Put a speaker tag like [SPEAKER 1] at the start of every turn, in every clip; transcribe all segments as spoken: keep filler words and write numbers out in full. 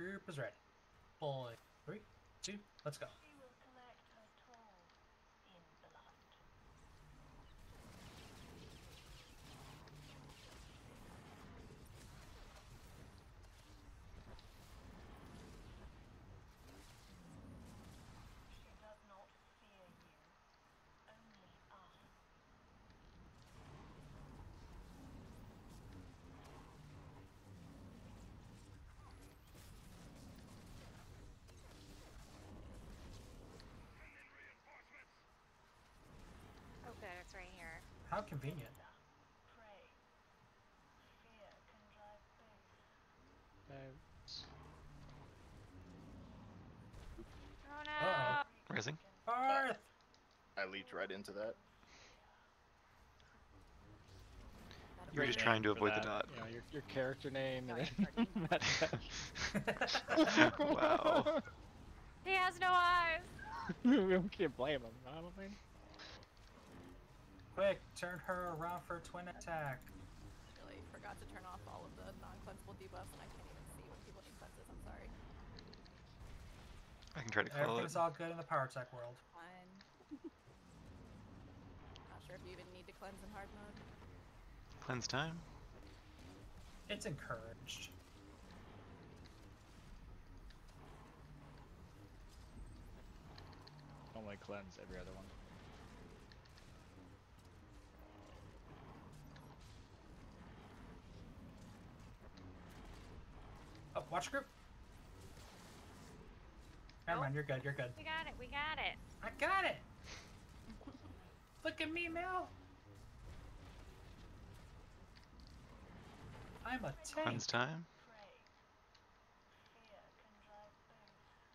[SPEAKER 1] Group is ready. Boy, three, two, let's go.
[SPEAKER 2] She will collect her toll in blood. She does not fear you, only us.
[SPEAKER 3] Oh good, it's right here.
[SPEAKER 1] How convenient.
[SPEAKER 2] Pray. Fear can drive both.
[SPEAKER 4] Thanks.
[SPEAKER 3] Oh no!
[SPEAKER 1] Uh-oh.
[SPEAKER 5] Rising.
[SPEAKER 1] Earth!
[SPEAKER 6] I leaped right into that.
[SPEAKER 5] You were
[SPEAKER 4] Great
[SPEAKER 5] just trying to
[SPEAKER 4] name for
[SPEAKER 5] avoid the
[SPEAKER 4] that.
[SPEAKER 5] dot.
[SPEAKER 4] You know, your, your character name
[SPEAKER 3] Oh,
[SPEAKER 4] and
[SPEAKER 3] yeah,
[SPEAKER 4] then
[SPEAKER 5] Wow.
[SPEAKER 3] He has no eyes!
[SPEAKER 4] we can't blame him, I don't think.
[SPEAKER 1] Quick, turn her around for a twin attack.
[SPEAKER 7] Really forgot to turn off all of the non-cleansable debuffs, and I can't even see when people need cleanses. I'm sorry.
[SPEAKER 5] I can try to call
[SPEAKER 1] Everything's
[SPEAKER 5] it.
[SPEAKER 1] all good in the power tech world.
[SPEAKER 7] Fine. Not sure if you even need to cleanse in hard mode.
[SPEAKER 5] Cleanse time.
[SPEAKER 1] It's encouraged.
[SPEAKER 4] Only cleanse every other one.
[SPEAKER 1] Oh, watch group. Never
[SPEAKER 3] Oh.
[SPEAKER 1] mind, you're good, you're good.
[SPEAKER 3] We got it, we got it.
[SPEAKER 1] I got it! Look at me, Mel! I'm a tank.
[SPEAKER 5] Cleanse time.
[SPEAKER 2] Pray. Fear can drive both.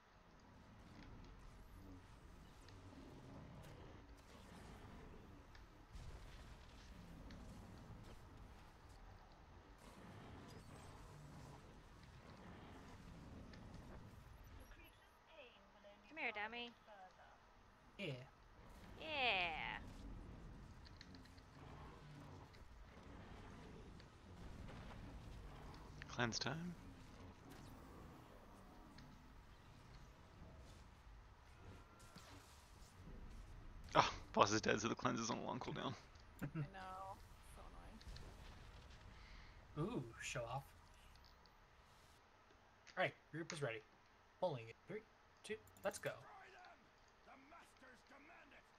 [SPEAKER 2] The creature's pain will only
[SPEAKER 3] Come here,
[SPEAKER 2] drive
[SPEAKER 3] dummy.
[SPEAKER 2] it further.
[SPEAKER 1] Yeah.
[SPEAKER 3] Yeah.
[SPEAKER 5] Cleanse time. Oh, boss is dead, so the cleanse is on a long cooldown.
[SPEAKER 7] I know. So annoying.
[SPEAKER 1] Ooh, show off. Alright, group is ready. Pulling it. Three, two, let's go.
[SPEAKER 6] The masters demand it.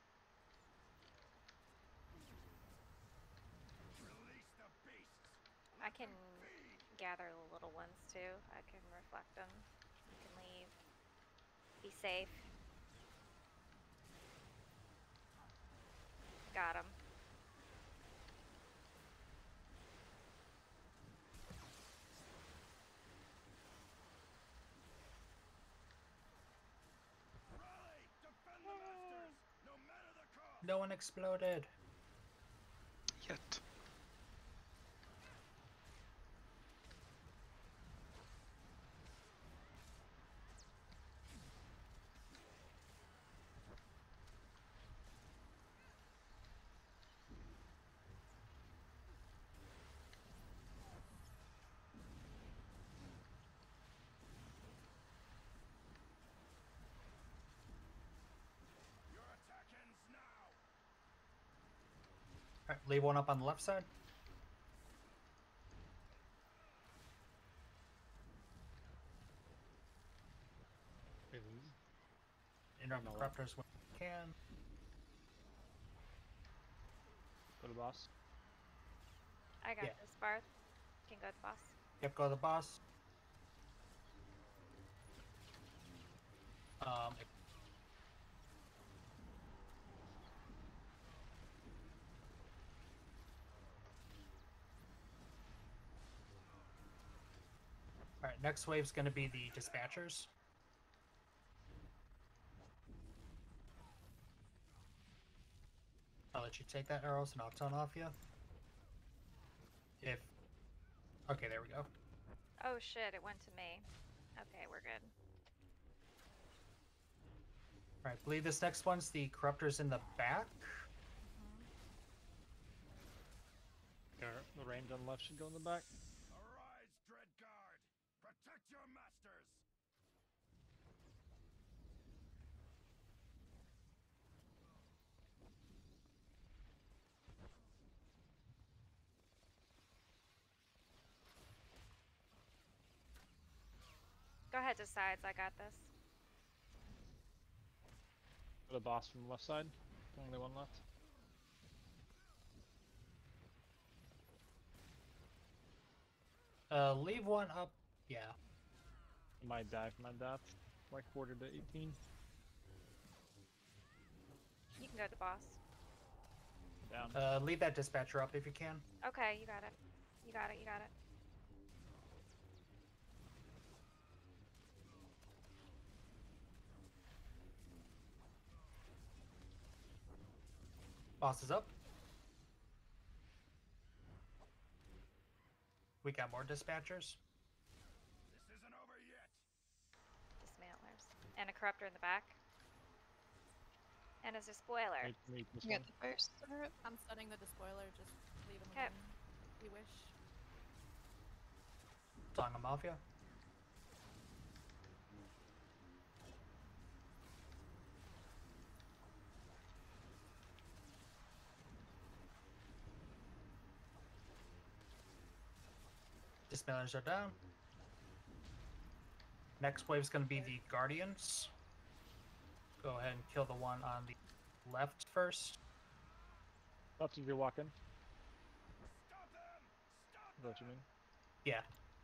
[SPEAKER 6] Release the beasts.
[SPEAKER 3] I can gather the little ones too. I can reflect them. I can leave. Be safe. Got him.
[SPEAKER 6] Rally! Defend the masters, no matter the cost.
[SPEAKER 1] No one exploded.
[SPEAKER 5] Yet.
[SPEAKER 6] Your attack ends now.
[SPEAKER 1] Alright, leave one up on the left side. Interrupt the corruptors when you can.
[SPEAKER 4] Go to boss.
[SPEAKER 3] I got
[SPEAKER 1] Yeah.
[SPEAKER 3] this, Barth. Can go to boss.
[SPEAKER 1] Yep, go to the boss. Um, Alright, next wave's gonna be the dispatchers. I'll let you take that arrows and I'll tone off you. If... Okay, there we go.
[SPEAKER 3] Oh shit, it went to me. Okay, we're good.
[SPEAKER 1] Alright, believe this next one's the corruptors in the back.
[SPEAKER 4] Your, the range on the left should go in the back.
[SPEAKER 6] Arise, dread guard. Protect your masters!
[SPEAKER 3] Go ahead to sides, I got this.
[SPEAKER 4] The boss from the left side. Only one left.
[SPEAKER 1] Uh, leave one up. Yeah.
[SPEAKER 4] Might die from that death. Like quarter to eighteen.
[SPEAKER 3] You can go to the boss.
[SPEAKER 4] Down.
[SPEAKER 1] Uh, leave that dispatcher up if you can.
[SPEAKER 3] Okay, you got it. You got it, you got it.
[SPEAKER 1] Boss is up. We got more dispatchers.
[SPEAKER 6] This isn't over yet!
[SPEAKER 3] Dismantlers. And a corruptor in the back. And it's a spoiler.
[SPEAKER 4] Need, need this
[SPEAKER 8] You
[SPEAKER 4] one.
[SPEAKER 8] got the first turret.
[SPEAKER 7] I'm stunning the despoiler, just leave him
[SPEAKER 3] Okay.
[SPEAKER 7] alone. If you wish.
[SPEAKER 1] Song of Mafia. Dismantlers are down. Next wave is going to be the Guardians. Go ahead and kill the one on the left first.
[SPEAKER 4] Left if you're walking.
[SPEAKER 6] Stop them! Stop
[SPEAKER 4] Is that what you mean?
[SPEAKER 1] Yeah.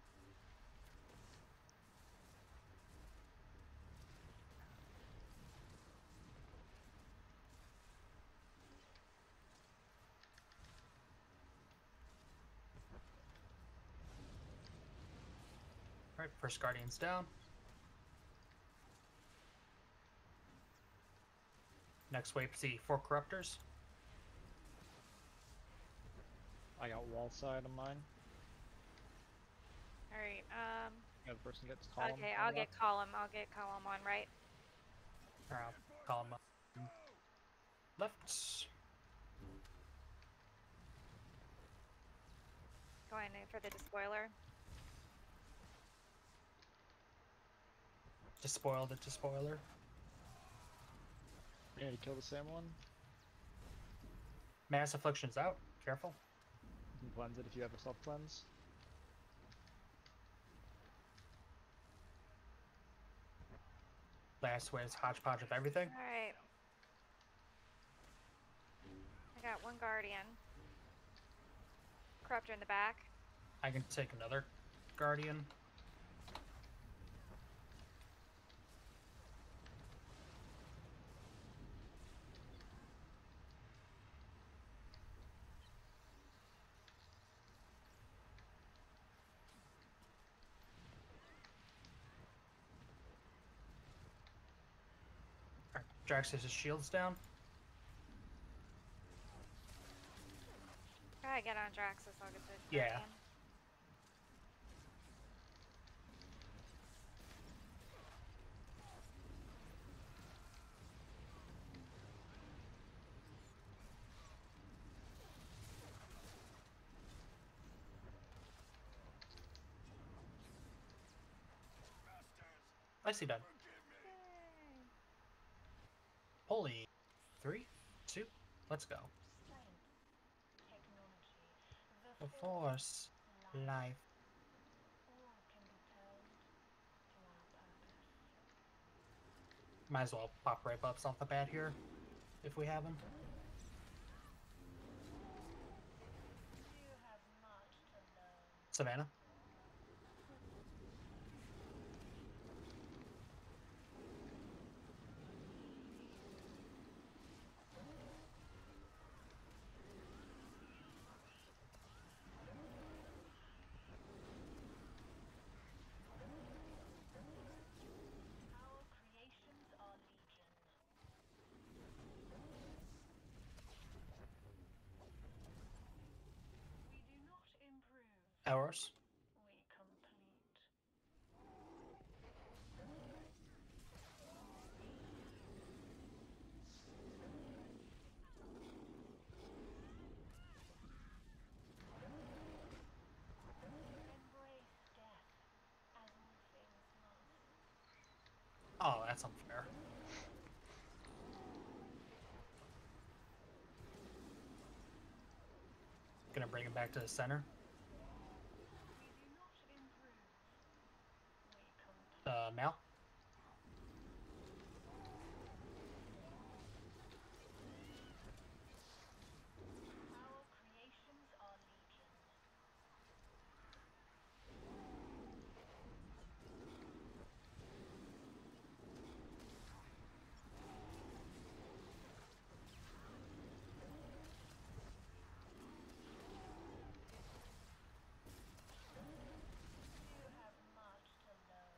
[SPEAKER 1] Alright, first Guardian's down. Next wave, see four Corruptors.
[SPEAKER 4] I got wall side on mine.
[SPEAKER 3] Alright, um
[SPEAKER 4] The other person gets column.
[SPEAKER 3] okay,
[SPEAKER 4] on
[SPEAKER 3] I'll
[SPEAKER 4] the
[SPEAKER 3] get
[SPEAKER 4] left.
[SPEAKER 3] column, I'll get column on right.
[SPEAKER 1] Or I'll call him up. Left.
[SPEAKER 3] Going in for the despoiler.
[SPEAKER 1] Despoiled it to spoiler.
[SPEAKER 4] You need to kill the same one.
[SPEAKER 1] Mass Affliction's out. Careful.
[SPEAKER 4] You can cleanse it if you have a self cleanse.
[SPEAKER 1] Last wave's hodgepodge of everything.
[SPEAKER 3] Alright. I got one guardian. Corruptor in the back.
[SPEAKER 1] I can take another Guardian. Alright, Drax has his shields down.
[SPEAKER 3] Try to get on Draxus, I'll get the
[SPEAKER 1] Yeah.
[SPEAKER 3] guardian.
[SPEAKER 1] Nicely done.
[SPEAKER 3] Yay.
[SPEAKER 1] Holy. Three, two, let's go.
[SPEAKER 2] Strength, technology,
[SPEAKER 1] The
[SPEAKER 2] the
[SPEAKER 1] Force,
[SPEAKER 2] life,
[SPEAKER 1] life.
[SPEAKER 2] all can be turned to our purpose.
[SPEAKER 1] Might as well pop right ups off the bat here, if we have them.
[SPEAKER 2] You have much to learn.
[SPEAKER 1] Savannah.
[SPEAKER 2] Our creations are legion. We do not improve,
[SPEAKER 1] Hours.
[SPEAKER 2] we complete. Embrace death as we
[SPEAKER 1] Oh, that's unfair. Gonna bring him back to the center.
[SPEAKER 2] We do not improve. We complete.
[SPEAKER 1] Uh, Mal.
[SPEAKER 2] Our creations are legion. You have much to learn.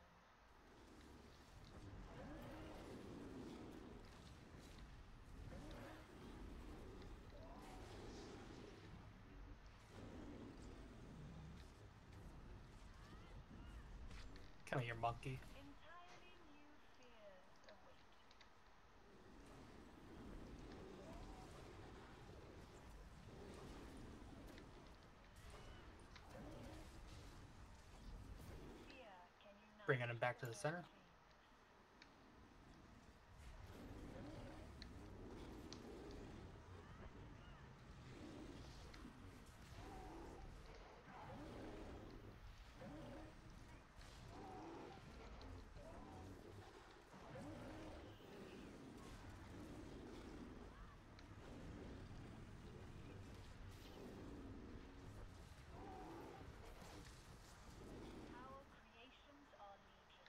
[SPEAKER 1] Come here, monkey.
[SPEAKER 2] Entirely new fears await. Seer can unite
[SPEAKER 1] Bringing him back to the
[SPEAKER 2] all
[SPEAKER 1] center.
[SPEAKER 2] things. Our creations are legion.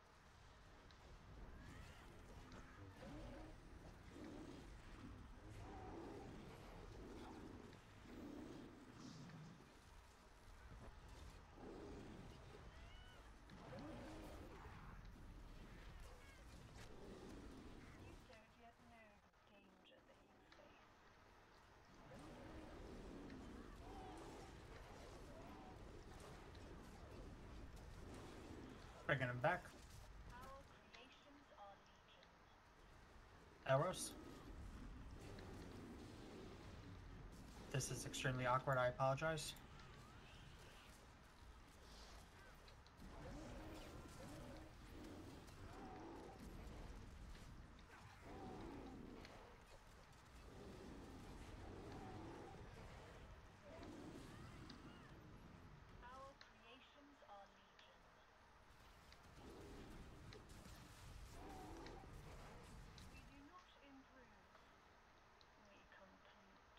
[SPEAKER 2] You don't yet know the danger that you face.
[SPEAKER 1] Bringing him back.
[SPEAKER 2] Our creations are legion.
[SPEAKER 1] Elros. This is extremely awkward. I apologize.
[SPEAKER 2] Our creations are legion. We do not improve. We complete.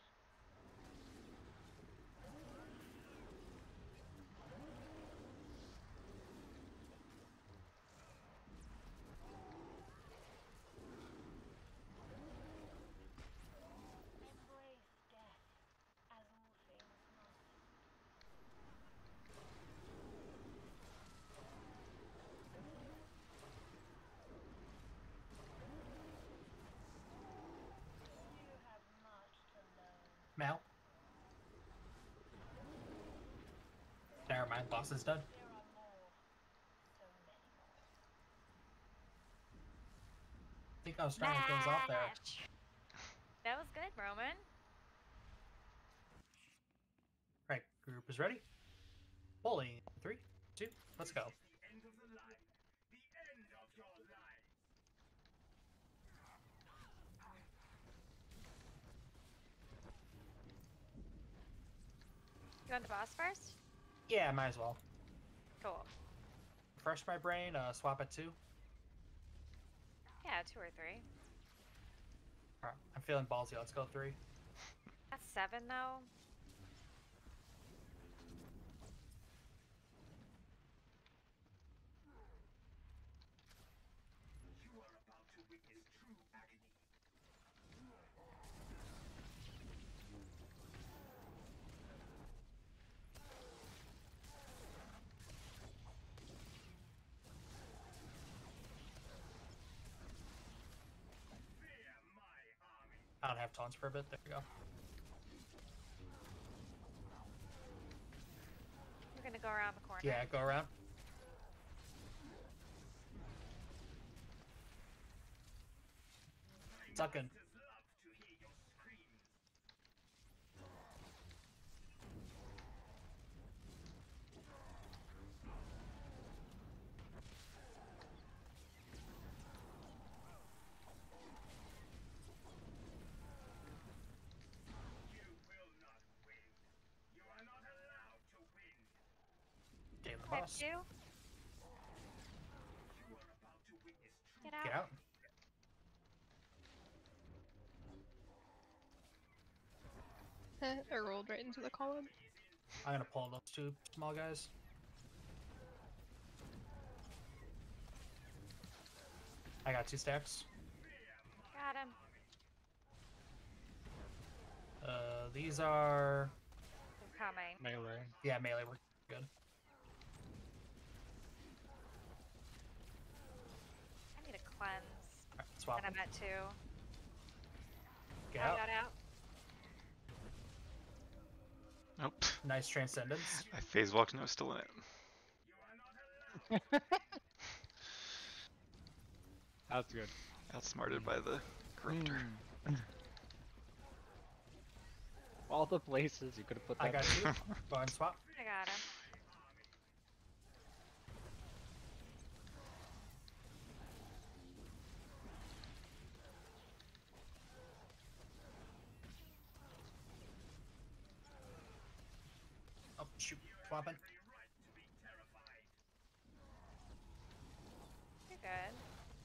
[SPEAKER 2] Embrace death, as all things must. You have much to learn.
[SPEAKER 1] Mal. Never mind. Boss is dead.
[SPEAKER 2] There are more. So many more.
[SPEAKER 1] I think I was trying to get those off there.
[SPEAKER 3] Match. That was good, Roman.
[SPEAKER 1] Right, group is ready. Bowling. Three, two, let's go.
[SPEAKER 6] The end of the line. The end of your life.
[SPEAKER 3] You want the boss first?
[SPEAKER 1] Yeah, might as well.
[SPEAKER 3] Cool.
[SPEAKER 1] Refresh my brain. Uh, swap at two.
[SPEAKER 3] Yeah, two or three.
[SPEAKER 1] All right, I'm feeling ballsy. Let's go three.
[SPEAKER 3] That's seven though.
[SPEAKER 6] You are about to witness true agony. Fear my army.
[SPEAKER 1] I don't have taunts for a bit. There we go.
[SPEAKER 3] We're gonna go around the corner.
[SPEAKER 1] Yeah, go around. Sucking.
[SPEAKER 6] Monsters love to hear your screams.
[SPEAKER 3] Type
[SPEAKER 1] boss.
[SPEAKER 3] two. Get out.
[SPEAKER 1] Get out.
[SPEAKER 8] I rolled right into the column.
[SPEAKER 1] I'm gonna pull those two small guys. I got two stacks.
[SPEAKER 3] Got him.
[SPEAKER 1] Uh, these are
[SPEAKER 3] They're coming.
[SPEAKER 4] Melee.
[SPEAKER 1] yeah melee. We're good.
[SPEAKER 3] I need a cleanse.
[SPEAKER 1] Alright, swap.
[SPEAKER 3] And I'm at two.
[SPEAKER 1] Get
[SPEAKER 3] I
[SPEAKER 1] out.
[SPEAKER 3] got out.
[SPEAKER 5] Nope.
[SPEAKER 1] Nice transcendence.
[SPEAKER 5] I phase walked and I was still in it.
[SPEAKER 4] That's good.
[SPEAKER 5] Outsmarted by the corruptor.
[SPEAKER 4] Mm. All the places you could have put that.
[SPEAKER 1] I got two. Go ahead and swap.
[SPEAKER 3] I got him.
[SPEAKER 1] Oh shoot, swapping.
[SPEAKER 3] You're good.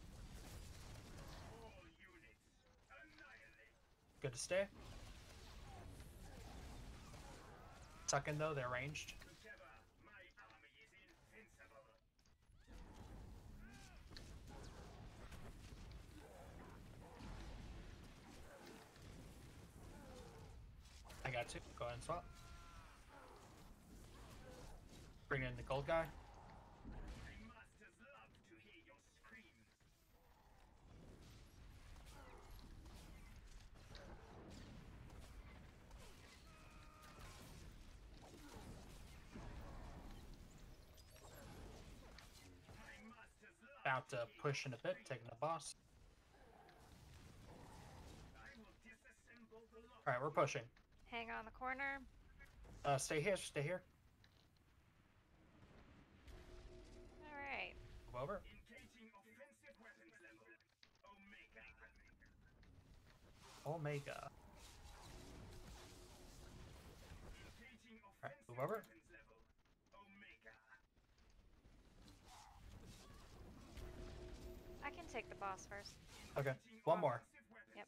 [SPEAKER 1] Good to stay. Tuck in though, they're ranged. I got two. Go ahead and swap. Bring in the gold guy. About to push in a bit, taking the boss. Alright, we're pushing.
[SPEAKER 3] Hang on the corner.
[SPEAKER 1] Uh, stay here, stay here.
[SPEAKER 3] Alright.
[SPEAKER 1] Move over. Omega. Alright, move over.
[SPEAKER 3] I can take the boss first.
[SPEAKER 1] Okay, one more.
[SPEAKER 3] Yep.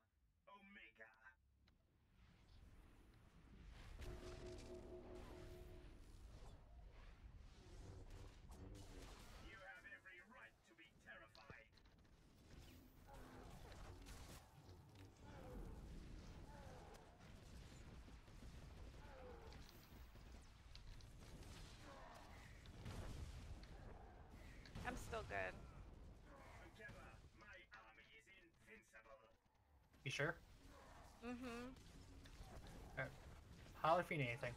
[SPEAKER 3] I'm still good.
[SPEAKER 1] You sure?
[SPEAKER 3] Mm-hmm.
[SPEAKER 1] Alright. Holler if you need anything.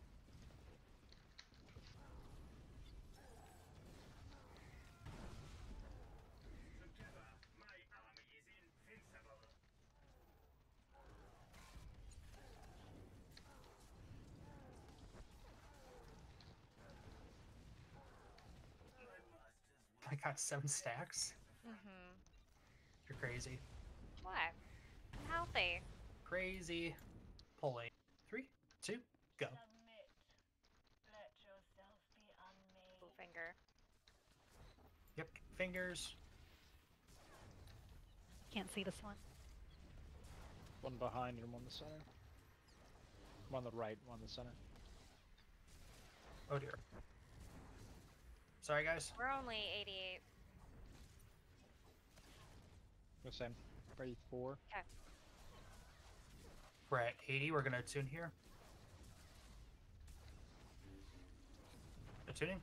[SPEAKER 1] I got seven stacks.
[SPEAKER 3] Mm-hmm.
[SPEAKER 1] You're crazy.
[SPEAKER 3] What? I'm healthy.
[SPEAKER 1] Crazy. Pulling. Three, two, go.
[SPEAKER 2] Submit. Let yourself be unmade.
[SPEAKER 3] Blue finger.
[SPEAKER 1] Yep, fingers.
[SPEAKER 9] Can't see this one.
[SPEAKER 4] One behind and one in the center. One on the right, one in the center.
[SPEAKER 1] Oh dear. Sorry guys.
[SPEAKER 3] We're only eighty-eight.
[SPEAKER 4] The same. Ready four.
[SPEAKER 3] Okay.
[SPEAKER 1] We're at eighty. We're gonna attune here. Attuning.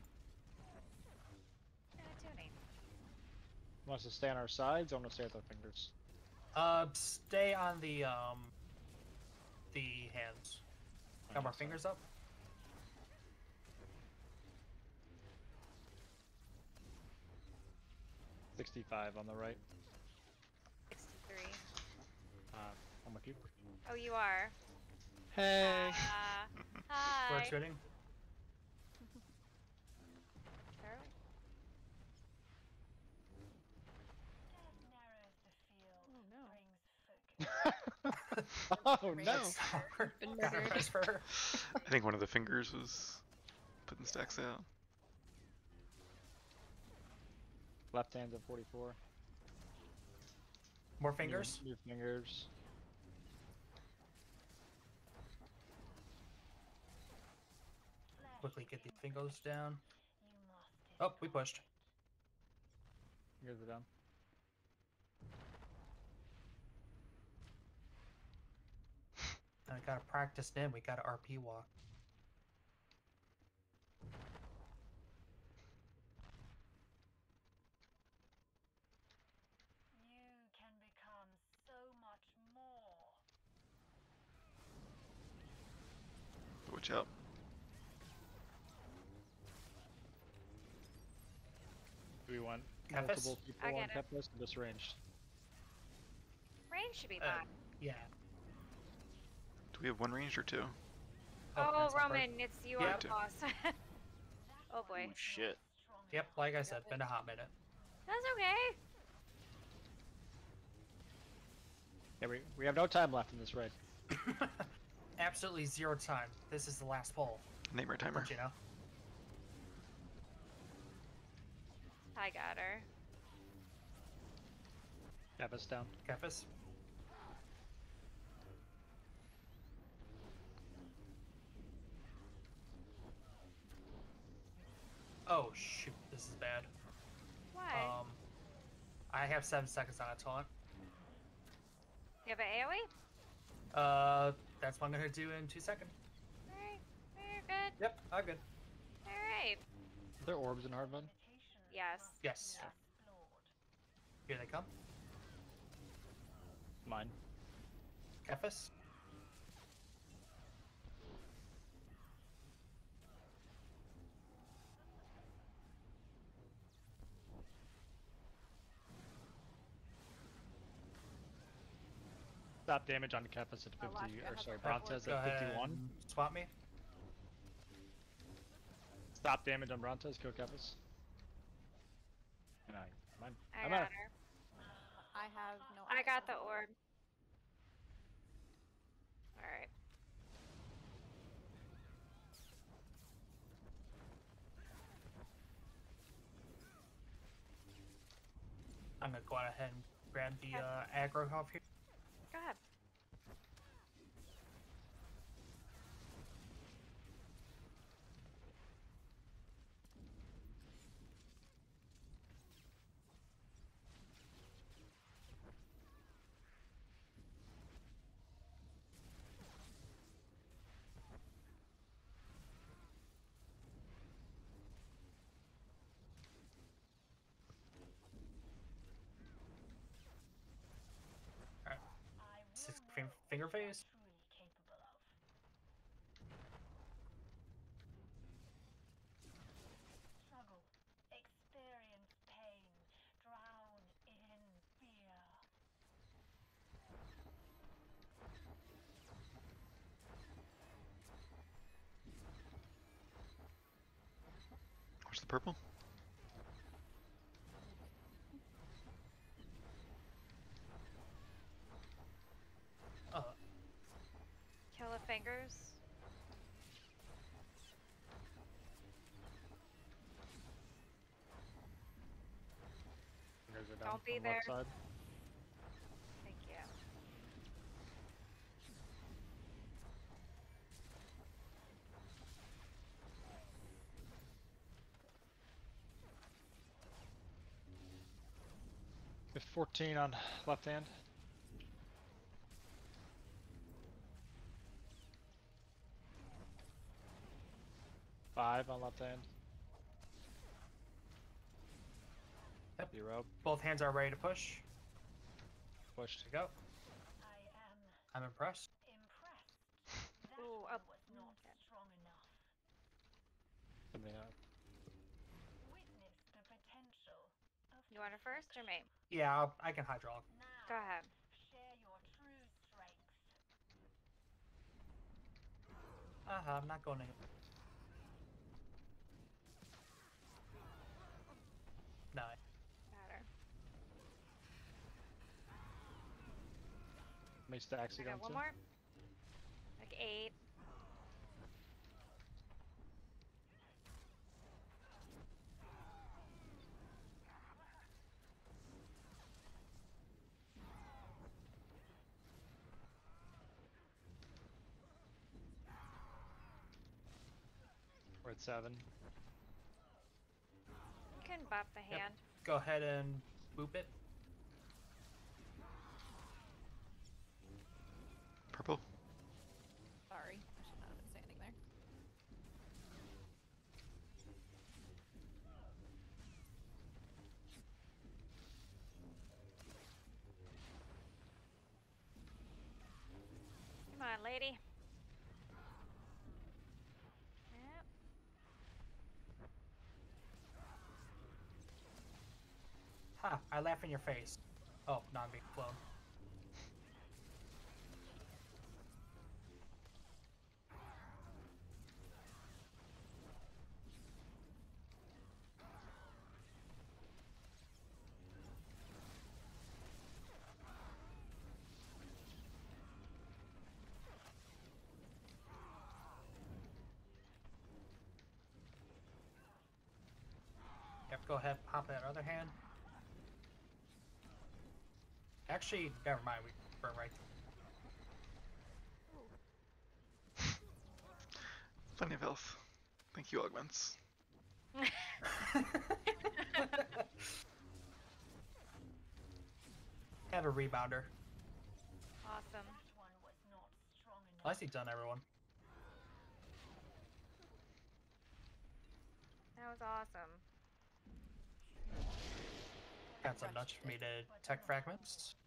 [SPEAKER 3] And tuning.
[SPEAKER 4] Wants to stay on our sides, or want to stay with our fingers?
[SPEAKER 1] Uh, stay on the um, the hands. Got more fingers up.
[SPEAKER 4] sixty-five on the right.
[SPEAKER 3] sixty-three.
[SPEAKER 4] Uh, I'm with you.
[SPEAKER 3] Oh, you are.
[SPEAKER 4] Hey!
[SPEAKER 3] Uh,
[SPEAKER 1] We're
[SPEAKER 3] hi.
[SPEAKER 1] attuning.
[SPEAKER 3] Charlie?
[SPEAKER 2] Death narrows the field,
[SPEAKER 7] Oh no.
[SPEAKER 2] brings focus.
[SPEAKER 4] Oh
[SPEAKER 1] Bring
[SPEAKER 4] no!
[SPEAKER 1] it forward.
[SPEAKER 8] Been
[SPEAKER 1] Got a
[SPEAKER 8] murdered.
[SPEAKER 1] prize for her.
[SPEAKER 5] I think one of the fingers was putting stacks out.
[SPEAKER 4] Left hand's at forty-four.
[SPEAKER 1] More
[SPEAKER 4] New-
[SPEAKER 1] fingers.
[SPEAKER 4] New, fingers.
[SPEAKER 1] Quickly get these fingers down.
[SPEAKER 2] You must
[SPEAKER 1] Oh, we pushed.
[SPEAKER 4] Fingers are down.
[SPEAKER 1] I gotta practice in. We gotta R P walk.
[SPEAKER 2] You can become so much more.
[SPEAKER 5] Watch out.
[SPEAKER 4] Do we want
[SPEAKER 1] Kefis?
[SPEAKER 4] multiple people
[SPEAKER 3] I
[SPEAKER 4] on
[SPEAKER 3] get it.
[SPEAKER 4] Kefis or just ranged?
[SPEAKER 3] Range should be
[SPEAKER 1] Uh,
[SPEAKER 3] fine.
[SPEAKER 1] Yeah.
[SPEAKER 5] Do we have one ranged or two?
[SPEAKER 3] Oh,
[SPEAKER 1] that's not
[SPEAKER 3] Roman, it's you
[SPEAKER 1] Yeah.
[SPEAKER 3] on the boss. Oh boy.
[SPEAKER 9] Oh shit.
[SPEAKER 1] Yep, like I said, been a hot minute.
[SPEAKER 3] That's okay.
[SPEAKER 4] Yeah, we, we have no time left in this raid.
[SPEAKER 1] Absolutely zero time. This is the last poll.
[SPEAKER 5] Nightmare timer.
[SPEAKER 1] But you know.
[SPEAKER 3] I got her.
[SPEAKER 4] Kefis down.
[SPEAKER 1] Kefis. Oh shoot, this is bad.
[SPEAKER 3] What?
[SPEAKER 1] Um, I have seven seconds on a taunt.
[SPEAKER 3] you have an AoE?
[SPEAKER 1] Uh, that's what I'm gonna do in two seconds.
[SPEAKER 3] Alright. You're good.
[SPEAKER 1] Yep, I'm good.
[SPEAKER 3] Alright.
[SPEAKER 4] Are there orbs in Hardmode?
[SPEAKER 3] Yes.
[SPEAKER 1] Yes. Here they come.
[SPEAKER 4] Mine.
[SPEAKER 1] Kefis.
[SPEAKER 4] Stop damage on Kefis at
[SPEAKER 7] Oh, last
[SPEAKER 4] fifty,
[SPEAKER 7] guy
[SPEAKER 4] or
[SPEAKER 7] has
[SPEAKER 4] sorry,
[SPEAKER 7] the purple.
[SPEAKER 4] Brontez
[SPEAKER 1] Go
[SPEAKER 4] at
[SPEAKER 1] ahead
[SPEAKER 4] fifty-one.
[SPEAKER 1] and swap me.
[SPEAKER 4] Stop damage on Brontez, kill Kefis. And I, mine.
[SPEAKER 3] I
[SPEAKER 4] I'm
[SPEAKER 3] got
[SPEAKER 4] out.
[SPEAKER 3] her.
[SPEAKER 7] I have no.
[SPEAKER 3] I
[SPEAKER 7] eyes
[SPEAKER 3] got the
[SPEAKER 7] on
[SPEAKER 3] orb. Alright.
[SPEAKER 1] I'm gonna go ahead and grab the uh, aggro off here.
[SPEAKER 3] Go ahead.
[SPEAKER 1] Six fin- finger phase.
[SPEAKER 2] Truly capable of. Struggle, experience pain, drown in fear.
[SPEAKER 5] Where's the purple?
[SPEAKER 1] Uh,
[SPEAKER 3] Kill the fingers.
[SPEAKER 4] Fingers are down
[SPEAKER 3] Don't be
[SPEAKER 4] on the left
[SPEAKER 3] there.
[SPEAKER 4] side.
[SPEAKER 3] Thank you.
[SPEAKER 4] We have fourteen on left hand. Five on left hand.
[SPEAKER 1] Yep.
[SPEAKER 4] Zero.
[SPEAKER 1] both hands are ready to push.
[SPEAKER 4] Pushed.
[SPEAKER 1] To go.
[SPEAKER 2] I am
[SPEAKER 1] I'm impressed.
[SPEAKER 2] impressed. That
[SPEAKER 3] Ooh,
[SPEAKER 2] one
[SPEAKER 3] up.
[SPEAKER 2] was not strong enough.
[SPEAKER 4] Something up.
[SPEAKER 2] Witness the potential of
[SPEAKER 3] You want her first or me?
[SPEAKER 1] Yeah, I'll, I can hydraulic.
[SPEAKER 2] now.
[SPEAKER 3] Go ahead.
[SPEAKER 2] Share your true strengths.
[SPEAKER 1] Uh huh. I'm not going to. No.
[SPEAKER 3] Got her.
[SPEAKER 4] How many stacks you
[SPEAKER 3] I got
[SPEAKER 4] going
[SPEAKER 3] one
[SPEAKER 4] to?
[SPEAKER 3] more. Like eight.
[SPEAKER 4] at seven.
[SPEAKER 3] You can buff the
[SPEAKER 1] Yep.
[SPEAKER 3] hand.
[SPEAKER 1] Go ahead and boop it.
[SPEAKER 5] Purple.
[SPEAKER 7] Sorry, I should not have been standing there.
[SPEAKER 3] Come on, lady. Yep.
[SPEAKER 1] Ha! I laugh in your face. Oh, no, I'm being flown. Yep, go ahead, pop that other hand. Actually, never mind, we burn right
[SPEAKER 5] Plenty of health. Thank you, augments.
[SPEAKER 1] Have a rebounder.
[SPEAKER 3] Awesome.
[SPEAKER 2] That one was not strong enough.
[SPEAKER 1] Nicely done, everyone.
[SPEAKER 3] That was awesome.
[SPEAKER 1] Got some nuts for me to tech fragments.